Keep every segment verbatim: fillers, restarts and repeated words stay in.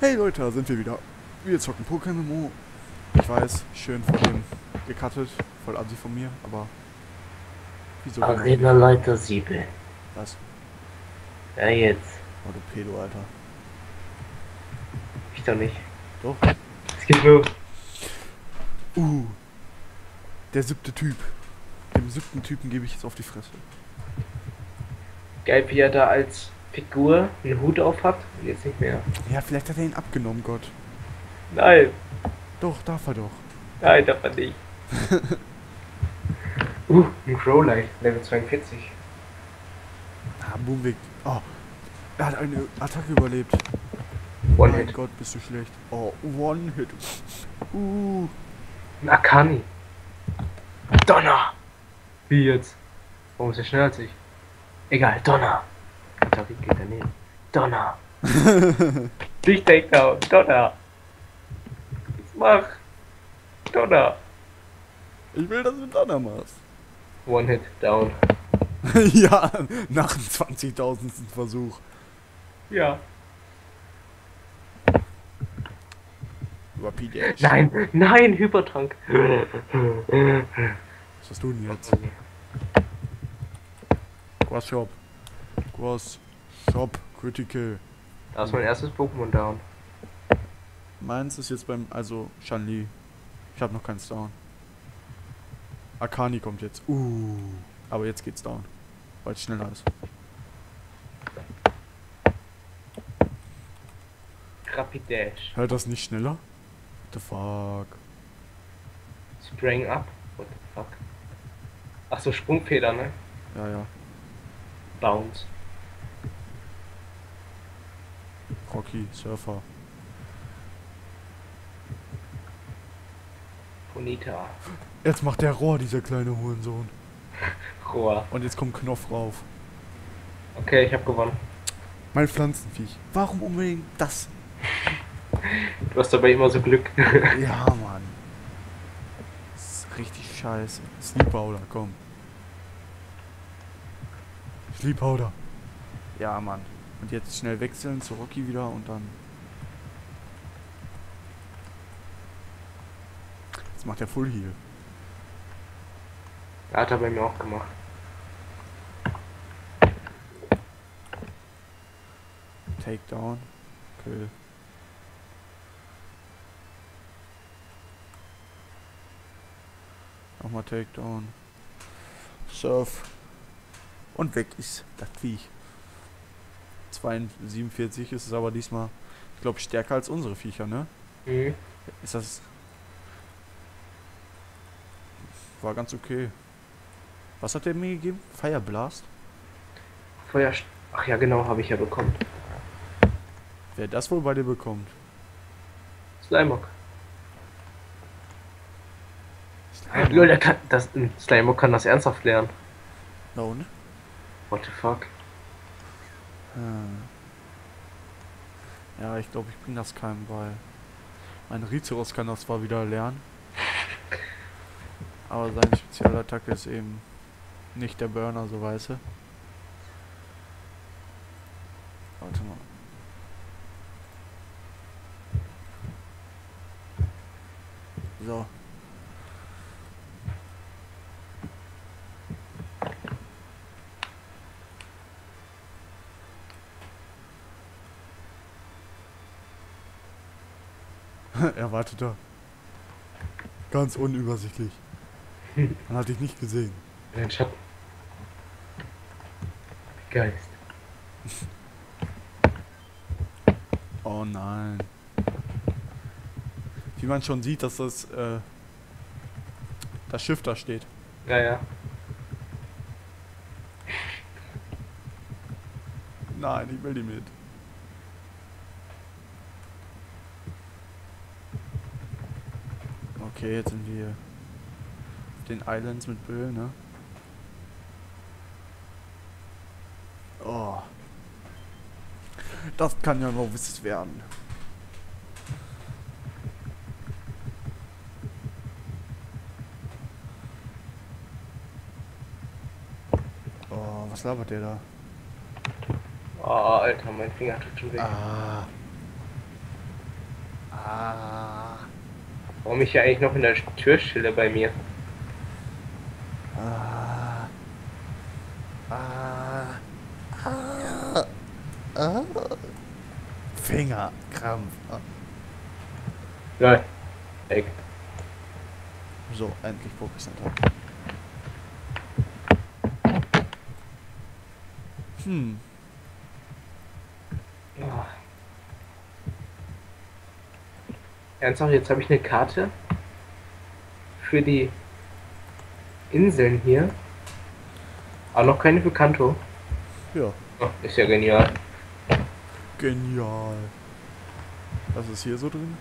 Hey Leute, da sind wir wieder. Wir zocken Pokémon. Ich weiß, schön vor dem gecuttet. Voll assi von mir, aber... Wieso? Arena Leiter sieben. Was? Ja, jetzt. Oh, du Pedo, Alter. Ich doch nicht. Doch. Es geht los. Uh. Der siebte Typ. Dem siebten Typen gebe ich jetzt auf die Fresse. Geil, wie er da als Figur einen Hut auf hat und jetzt nicht mehr. Ja, vielleicht hat er ihn abgenommen, Gott. Nein, Doch, darf er doch. nein, darf man nicht. uh, ein Crowlite, Level zweiundvierzig. Ah, Boomweg. Oh. Er hat eine Attacke überlebt. One Mein Hit. Gott, bist du schlecht. Oh, One Hit. Uh. Ein Akani. Donner! Wie jetzt? Warum ist er schneller als ich? Egal, Donner! Attacke geht daneben. Donner! Dich Takedown, Donner! Jetzt mach! Donner! Ich will, dass du Donner machst. One Hit, down. Ja, nach dem zwanzigtausendsten Versuch. Ja. Rapidash. Nein, nein, Hypertrank. Was hast du denn jetzt? Quas Shop. Quas Shop. Critical. Da ist mein erstes Pokémon down. Meins ist jetzt beim, also Shanli. Ich habe noch keins down. Akani kommt jetzt. Uh. Aber jetzt geht's down. Weil es schneller ist. Rapidash. Hört das nicht schneller? What the fuck? Sprang up. What the fuck? Ach so, Sprungfeder, ne? Ja, ja. Bounce. Rocky, Surfer. Bonita. Jetzt macht der Rohr, dieser kleine Hurensohn. Rohr. Und jetzt kommt Knopf rauf. Okay, ich hab gewonnen. Mein Pflanzenviech. Warum unbedingt das? Du hast dabei immer so Glück. Ja, Mann. Das ist richtig scheiße. Sleep Powder, komm. Sleep Powder. Ja, Mann. Und jetzt schnell wechseln zu Rocky wieder und dann... Jetzt macht er Full Heal. Hat er bei mir auch gemacht. Takedown. Kill. Nochmal Takedown. Surf. Und weg ist das Viech. siebenundvierzig ist es aber diesmal, ich glaube, stärker als unsere Viecher, ne? Mhm. Ist das... War ganz okay. Was hat der mir gegeben? Fire Blast? Feuer. Ach ja, genau, habe ich ja bekommen. Wer das wohl bei dir bekommt? Slimog. Slimer. Lol, der kann. Das, Slimog kann das ernsthaft lernen. No, ne? What the fuck? Hm. Ja, ich glaube, ich bringe das keinem bei. Mein Rizeros kann das zwar wieder lernen. Aber seine Spezialattacke ist eben nicht der Burner, so weißt du. Warte mal. So. Er wartet da. Ganz unübersichtlich. Man hat dich nicht gesehen. Den Schatten. Geist. Oh nein. Wie man schon sieht, dass das, äh, das Schiff da steht. Ja, ja. Nein, ich will die mit. Okay, jetzt sind wir auf den Islands mit Böhl, ne? Oh. Das kann ja noch was werden. Oh, was labert der da? Oh, Alter, mein Finger tut schon weh. Ah. Ah. Warum ich ja eigentlich noch in der Türstelle bei mir? Ah. Ah. Ah. Ah. Fingerkrampf. Ah. Nein. Weg. So, endlich Pokécenter. Hm. Ja. Ernsthaft, jetzt habe ich eine Karte für die Inseln hier. Aber noch keine für Kanto. Ja. Oh, ist ja genial. Genial. Was ist hier so drin?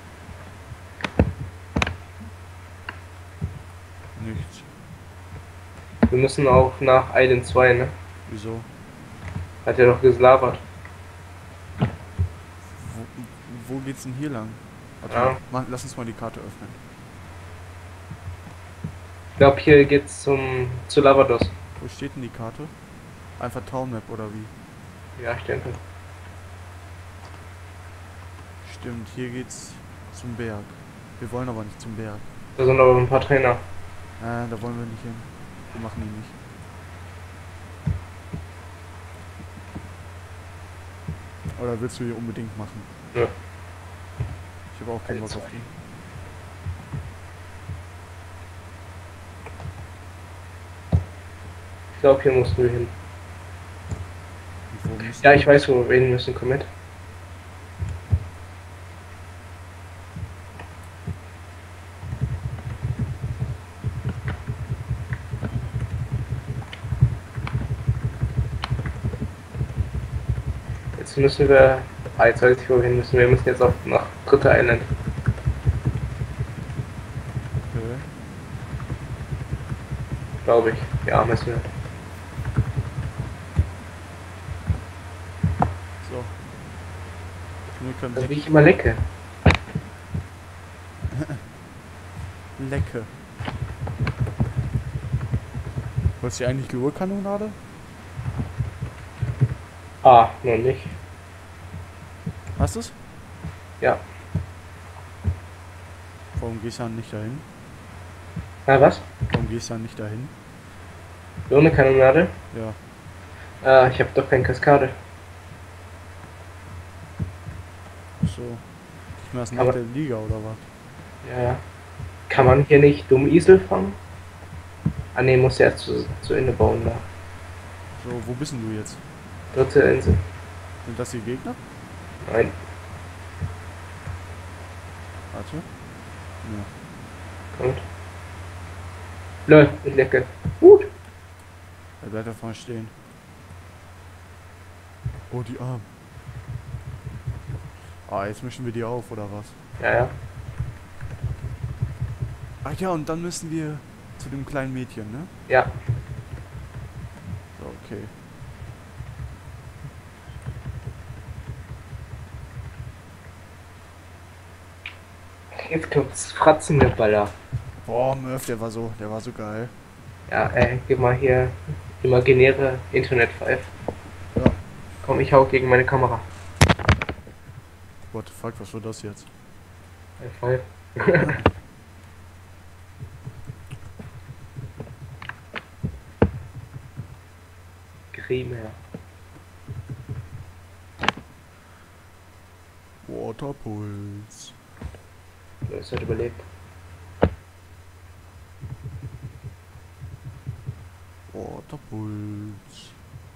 Nichts. Wir müssen auch nach Island zwei, ne? Wieso? Hat er doch geslabert. Wo, wo geht's denn hier lang? Warte, Ja. mal, lass uns mal die Karte öffnen. Ich glaube, hier geht's zum zu Lavados. Wo steht denn die Karte? Einfach Town Map oder wie? Ja, ich denke. Stimmt, hier geht's zum Berg. Wir wollen aber nicht zum Berg. Da sind aber ein paar Trainer. Äh, da wollen wir nicht hin. Wir machen die nicht. Oder willst du die unbedingt machen? Ja. Ich habe auch keinen Bock auf die. Ich glaube, hier mussten wir hin. Und wo müssen Ja, wir? ich weiß, wo wir hin müssen. Komm mit. Jetzt müssen wir. Ah, jetzt weiß ich, wo wir hin müssen. Wir müssen jetzt auf nach Dritte Island. Okay. Glaube ich. Ja, müssen wir. So. Wir können Da wie ich immer lecke. Lecke. Wolltest du eigentlich Glurkanonade? Ah, noch nicht. Hast du's? Ja. Warum gehst du dann nicht dahin? Na, was? Warum gehst du dann nicht dahin? Ohne Kanonade? Ja. Ah, ich habe doch keine Kaskade. So. Ich meine, das nach Aber- der Liga oder was? Ja, ja. Kann man hier nicht dumm Isel fangen? Ah ne, muss erst zu, zu Ende bauen da. So, wo bist denn du jetzt? Dritte Insel. Sind das die Gegner? Nein. Warte. Ja. Kommt. Lol, ich lecke. Gut. Er bleibt da vorne stehen. Oh, die Arm. Ah, jetzt mischen wir die auf, oder was? Ja, ja. Ach ja, und dann müssen wir zu dem kleinen Mädchen, ne? Ja. So, okay. Jetzt kommt's Fratzengeballer. Boah, Murph, der war so, der war so geil. Ja, ey, gib mal hier imaginäre Internet Five. Ja. Komm, ich hau gegen meine Kamera. What the fuck, was war das jetzt? High Five. Creme. Waterpuls. Du hast halt überlebt. Waterpuls.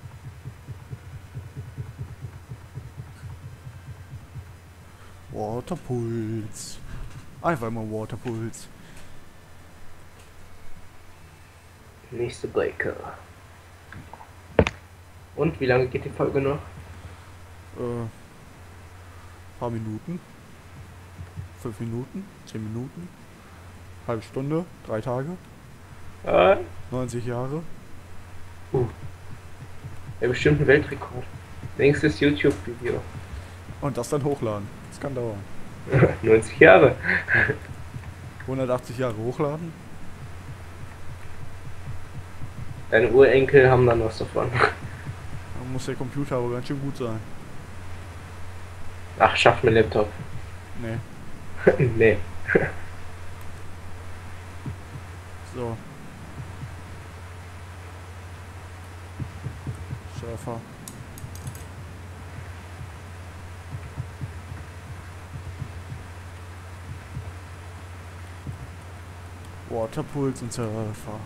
Waterpuls. Einfach immer Waterpuls. Nächste Breaker. Und wie lange geht die Folge noch? Äh, paar Minuten. Fünf Minuten. Zehn Minuten. Halbe Stunde. Drei Tage. Äh, neunzig Jahre. ja, bestimmt ein Weltrekord. Längstes YouTube-Video. Und das dann hochladen. Das kann dauern. neunzig Jahre. hundertachtzig Jahre hochladen. Deine Urenkel haben dann was davon. Dann muss der Computer aber ganz schön gut sein. Ach, schafft mein Laptop. Nee. Nee. So. Surfer. Waterpools und Surfer.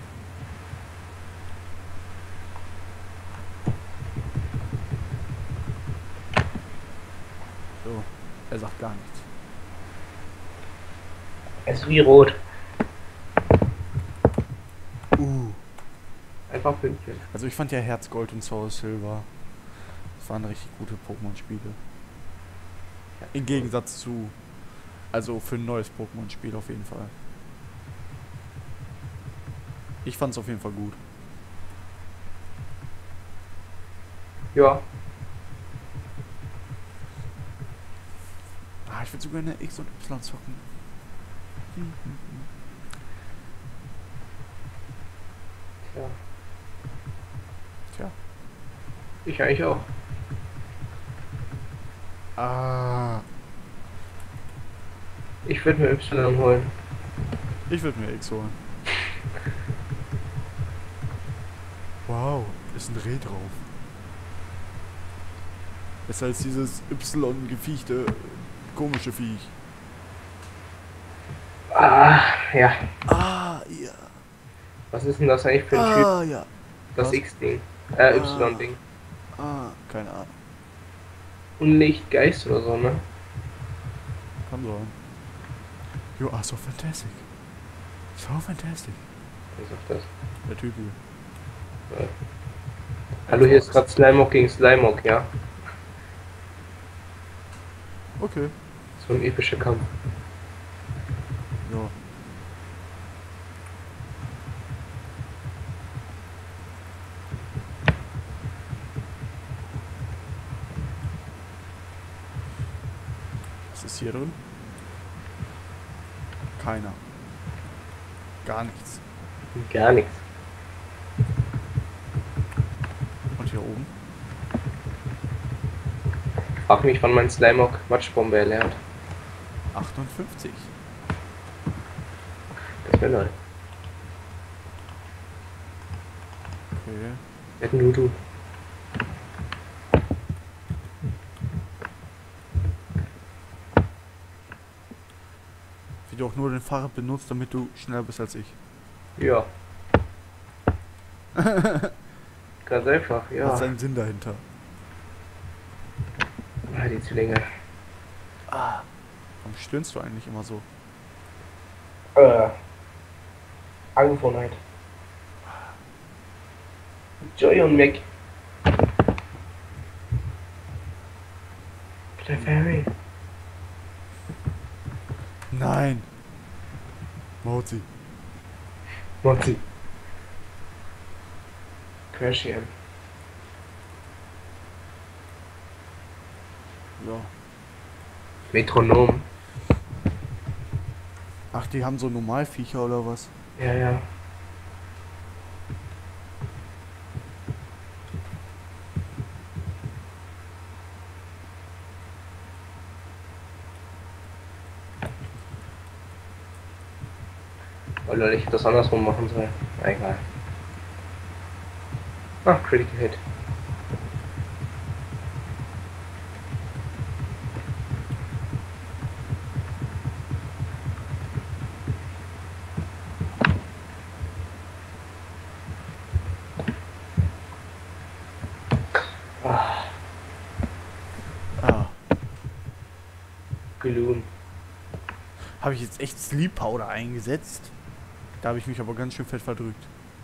So. Er sagt gar nichts. Es ist wie rot. Uh. Einfach Pünktchen. Also ich fand ja Herz Gold und Soul Silver. Das waren richtig gute Pokémon-Spiele. Im Gegensatz zu. Also für ein neues Pokémon-Spiel auf jeden Fall. Ich fand's auf jeden Fall gut. Ja. Ah, ich würde sogar eine X und Y zocken. Hm, hm, hm. Tja. Tja. Ich eigentlich auch. Ah. Ich würde mir Y holen. Ich würde mir X holen. Wow, ist ein Reh drauf. Besser als dieses Y-gefichte komische Viech. Ah, ja. Ah, ja. Was ist denn das eigentlich für ein Ah, Typ? ja. Das Was? X-Ding. Äh, Ah. Y-Ding. Ah, keine Ahnung. Unlichtgeist oder so, ne? Kann sein. You are so fantastic. So fantastic. Was ist das? Der Typ hier. Ja. Hallo, hier ist gerade Slimog gegen Slimog, ja? Okay. So ein epischer Kampf. Ja. Was ist hier drin? Keiner. Gar nichts. Gar nichts. Und hier oben? Frag mich, wann mein Slimog Matschbombe erlernt. achtundfünfzig. Das wäre neu. Okay. Hätten du du. Wie du auch nur den Fahrrad benutzt, damit du schneller bist als ich. Ja. Ganz einfach, ja. Was ist ein Sinn dahinter? Ah, die Zwillinge. Ah. Warum stöhnst du eigentlich immer so? Äh. Angewohnheit. Joy und Mick. Der Ferry. Nein! Mauzi. Monty. Crashian. Ja. Metronom. Ach, die haben so Normalviecher oder was? Ja, ja. Oh Leute, ich hätte das andersrum machen sollen. Na, egal. Ach, Critical Hit. Ah, Ah. Gloom. Habe ich jetzt echt Sleep Powder eingesetzt? Da habe ich mich aber ganz schön fett verdrückt.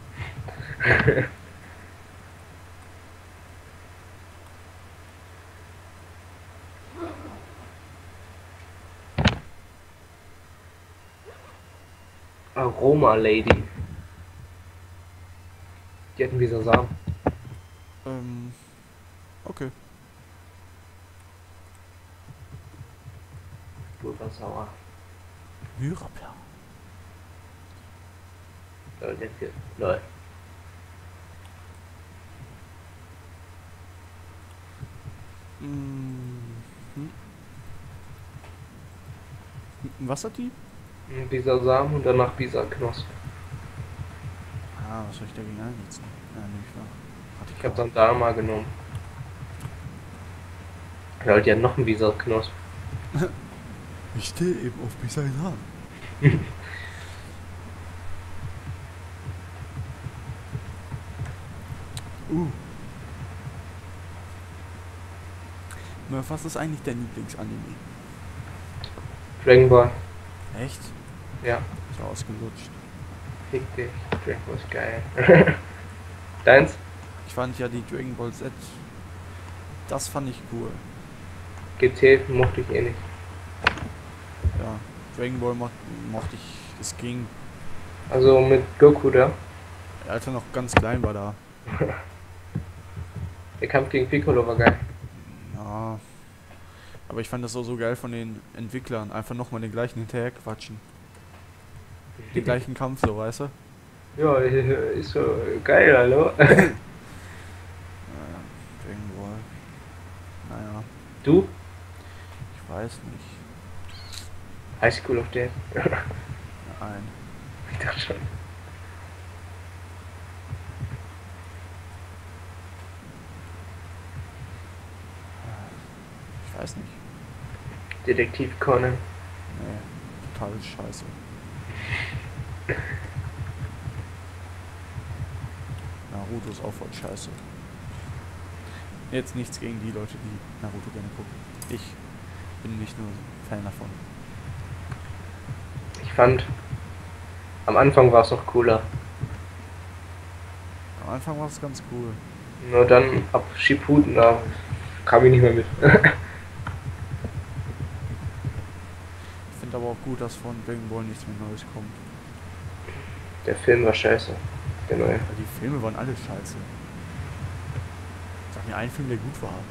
Aroma Lady. Die hatten dieser Samen. Ähm. Okay. Pulversauer. Myrapla. Lol, der hier. Lol. Mhm. Ein Wasserdieb? Ein Bisasam und danach Bisaknospe. Ah, was soll ich dagegen einsetzen? Ja, nehme ich nach. Hatte Ich habe dann Dharma genommen. Ja, die hat noch ein Bisaknospe. Ich stehe eben auf Bisasam. uh. Murph, was ist eigentlich dein Lieblingsanime? Dragon Ball. Echt? Ja. So ausgelutscht. Fick dich. Dragon Ball ist geil. Deins? Ich fand ja die Dragon Ball Z. Das fand ich cool. G T mochte ich eh nicht. Ja. Dragon Ball mo mochte ich. Es ging. Also mit Goku da. Als er noch ganz klein war da. Der Kampf gegen Piccolo war geil. Ja. Aber ich fand das auch so geil von den Entwicklern. Einfach nochmal den gleichen hinterher quatschen. Den gleichen Kampf, so, weißt du? Ja, ist so geil, hallo. Naja, Dragon Ball. Naja, Du? ich weiß nicht. High School of Death. Nein. Ich dachte schon. Ich weiß nicht. Detektiv Conan. Nee, total scheiße. Naruto ist auch voll scheiße. Jetzt nichts gegen die Leute, die Naruto gerne gucken. Ich bin nicht nur Fan davon. Ich fand, am Anfang war es noch cooler. Am Anfang war es ganz cool. Nur dann ab Shippuden, da kam ich nicht mehr mit. Ich finde aber auch gut, dass von Dragon Ball nichts mehr Neues kommt. Der Film war scheiße. Der neue. Weil die Filme waren alle scheiße. Sag mir einen Film, der gut war.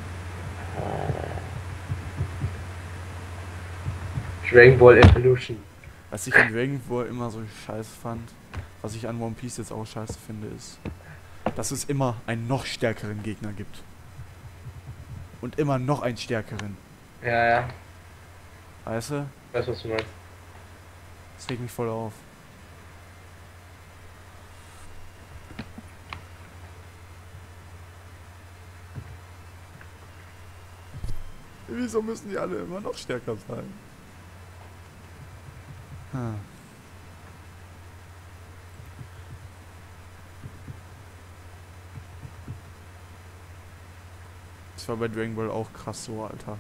Dragon Ball Evolution. Was ich an Dragon Ball immer so scheiße fand, was ich an One Piece jetzt auch scheiße finde, ist, dass es immer einen noch stärkeren Gegner gibt. Und immer noch einen stärkeren. Ja, ja. Weißt du? Weißt du, was du meinst? Das regt mich voll auf. Wieso müssen die alle immer noch stärker sein? Hm. Das war bei Dragon Ball auch krass so, Alter.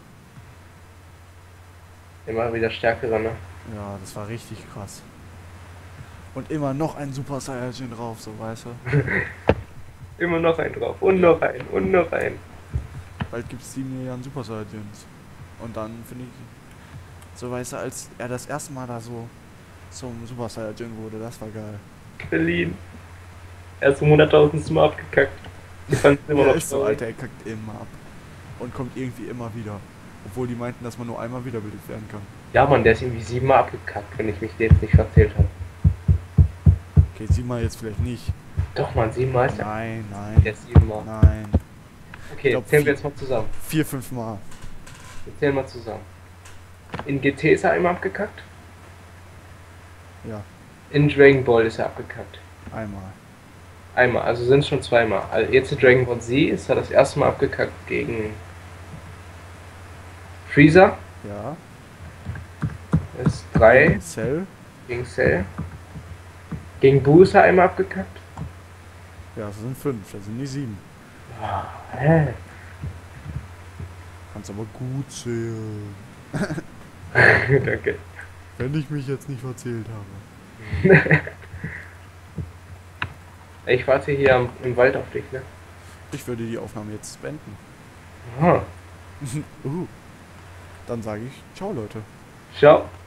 Immer wieder stärkere, ne? Ja, das war richtig krass. Und immer noch ein Super Saiyajin drauf, so, weißt du? Immer noch ein drauf. Und noch ein. Und noch ein. Bald gibt es sieben Milliarden Super Saiyajins. Und dann finde ich, so weißt du, als er das erste Mal da so zum Super Saiyajin wurde, das war geil. Berlin. Er ist um hunderttausend Mal abgekackt. Ich fand es immer Ja, noch ist so, traurig. Alter, er kackt immer ab. Und kommt irgendwie immer wieder. Obwohl die meinten, dass man nur einmal wiederbildet werden kann. Ja, Mann, der ist irgendwie siebenmal abgekackt, wenn ich mich jetzt nicht verzählt habe. Okay, siebenmal jetzt vielleicht nicht. Doch, Mann, siebenmal ist er. Nein, nein, Der ist siebenmal. nein. Okay, glaub, zählen wir vier- jetzt mal zusammen. Vier, fünf Mal. Wir zählen mal zusammen. In G T ist er einmal abgekackt. Ja, In Dragon Ball ist er abgekackt. einmal. Einmal, also sind es schon zweimal. Also jetzt in Dragon Ball Z ist er das erste Mal abgekackt gegen Freezer. Ja. Das ist drei. Cell. Gegen Cell. Gegen Buu ist er einmal abgekackt. Ja, das sind fünf, das sind nicht sieben. Ah, hä? Kannst aber gut zählen. Danke. Wenn ich mich jetzt nicht verzählt habe. Ich warte hier am, im Wald auf dich, ne? Ich würde die Aufnahme jetzt beenden. Aha. uh. Dann sage ich, ciao Leute. Ciao.